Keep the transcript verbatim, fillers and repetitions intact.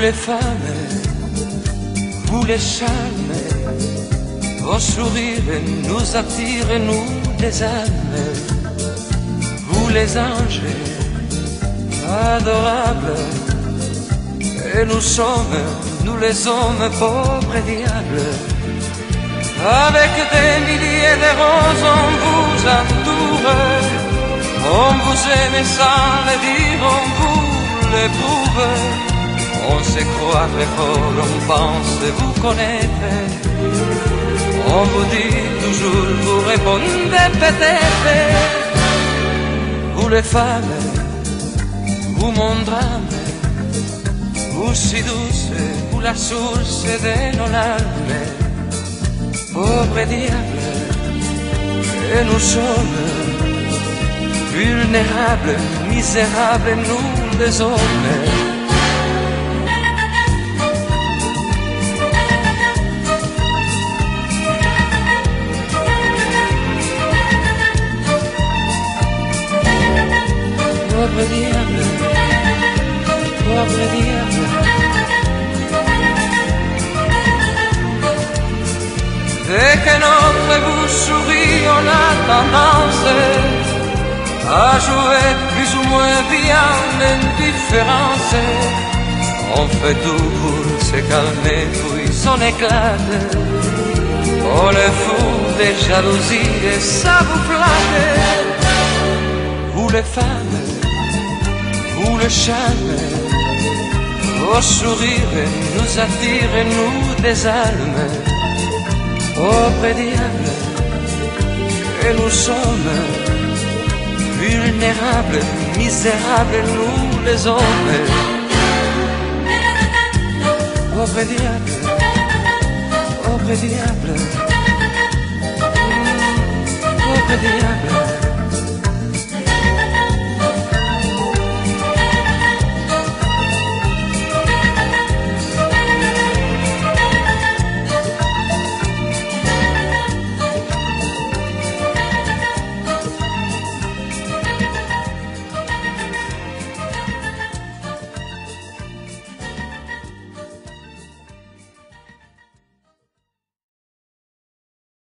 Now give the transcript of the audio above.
les femmes, vous les charmes, vos sourires nous attirent, nous les âmes. Vous les anges, adorables, et nous sommes, nous les hommes, pauvres diables. Avec des milliers de roses on vous entoure, on vous aime sans le dire, on vous l'éprouve. On se croit très fort, on pense vous connaître. On vous dit toujours, vous répondez peut-être. Vous les femmes, vous mon drame, vous si douce, vous la source de nos larmes. Pauvres diables, et nous sommes vulnérables, misérables, nous les hommes. Pauvre diable, pauvre diable. Dès que notre bouche sourit, on a tendance à jouer plus ou moins bien l'indifférence. On fait tout pour se calmer, puis on éclate. On est fou des jalousies et ça vous flatte. Vous les femmes, vous le charme, vos sourires nous attirent, nous désalment. Pauvres diables, et nous sommes vulnérables, misérables, nous les hommes. Pauvres diables, pauvres diables, pauvres diables.